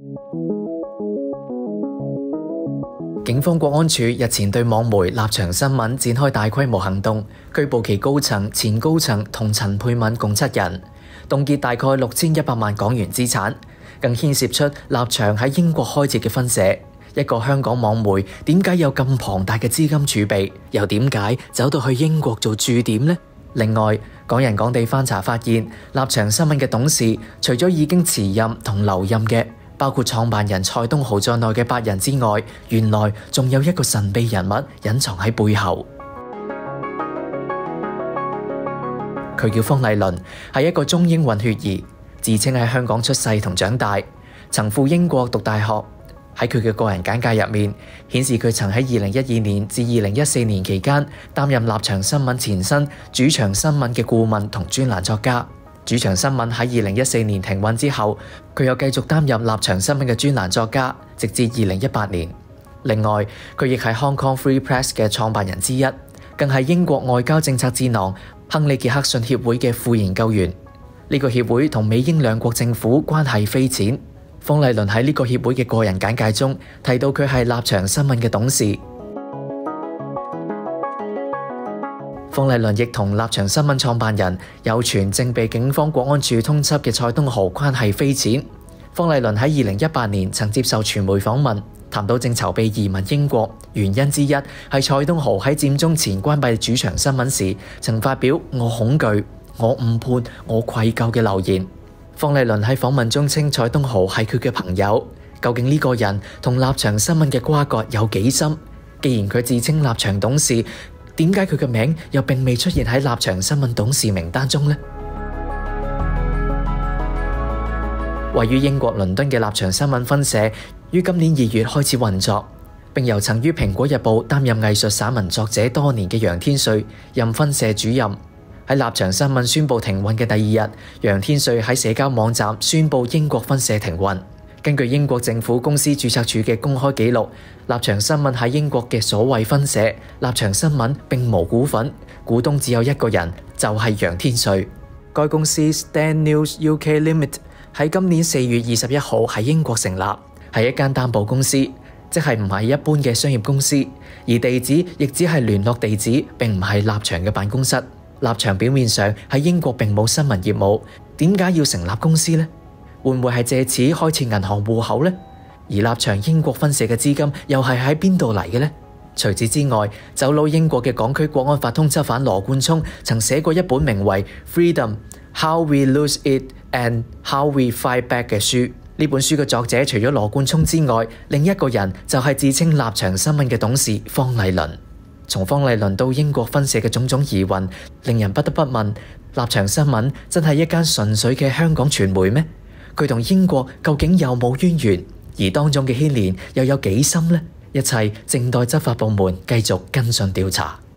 警方國安處日前對網媒立場新聞展開大規模行動，拘捕其高層、前高層同陳沛敏共7人，凍結大概6100萬港元資產，更牽涉出立場喺英國開設嘅分社。一個香港網媒點解有咁龐大嘅資金儲備，又點解走到去英國做駐點呢？另外，港人港地翻查發現，立場新聞嘅董事除咗已經辭任同留任嘅，包括創辦人蔡東豪在內嘅8人之外，原來仲有一個神秘人物隱藏喺背後。佢叫方麗倫，係一個中英混血兒，自稱喺香港出世同長大，曾赴英國讀大學。喺佢嘅個人簡介入面，顯示佢曾喺2012年至2014年期間擔任立場新聞前身主場新聞嘅顧問同專欄作家。主場新聞喺2014年停運之後，佢又繼續擔任立場新聞嘅專欄作家，直至2018年。另外，佢亦係 Hong Kong Free Press 嘅創辦人之一，更係英國外交政策智囊亨利傑克遜協會嘅副研究員。呢個協會同美英兩國政府關係匪淺。方麗倫喺呢個協會嘅個人簡介中提到佢係立場新聞嘅董事。方麗倫亦同立場新聞創辦人有傳正被警方國安處通緝嘅蔡東豪關係匪淺。方麗倫喺2018年曾接受傳媒訪問，談到正籌備移民英國，原因之一係蔡東豪喺佔中前關閉主場新聞時曾發表我恐懼、我誤判、我愧疚嘅留言。方麗倫喺訪問中稱蔡東豪係佢嘅朋友，究竟呢個人同立場新聞嘅瓜葛有幾深？既然佢自稱立場董事，點解佢嘅名又並未出現喺立場新聞董事名單中呢？位於英國倫敦嘅立場新聞分社於今年2月開始運作，並由曾於蘋果日報擔任藝術散文作者多年嘅楊天瑞任分社主任。喺立場新聞宣布停運嘅第2日，楊天瑞喺社交網站宣布英國分社停運。根據英國政府公司註冊處嘅公開記錄，立場新聞喺英國嘅所謂分社立場新聞並無股份，股東只有一個人，就係楊天瑞。該公司 Stand News UK Limited 喺今年4月21號喺英國成立，係一間擔保公司，即係唔係一般嘅商業公司，而地址亦只係聯絡地址，並唔係立場嘅辦公室。立場表面上喺英國並冇新聞業務，點解要成立公司呢？會唔會係借此開設銀行戶口呢？而立場英國分社嘅資金又係喺邊度嚟嘅呢？除此之外，走佬英國嘅港區國安法通緝犯羅冠聰曾寫過一本名為《Freedom: How We Lose It and How We Fight Back》嘅書。呢本書嘅作者除咗羅冠聰之外，另一個人就係自稱立場新聞嘅董事方麗倫。從方麗倫到英國分社嘅種種疑雲，令人不得不問：立場新聞真係一間純粹嘅香港傳媒咩？佢同英國究竟有冇淵源？而當中嘅牽連又有幾深呢？一切靜待執法部門繼續跟進調查。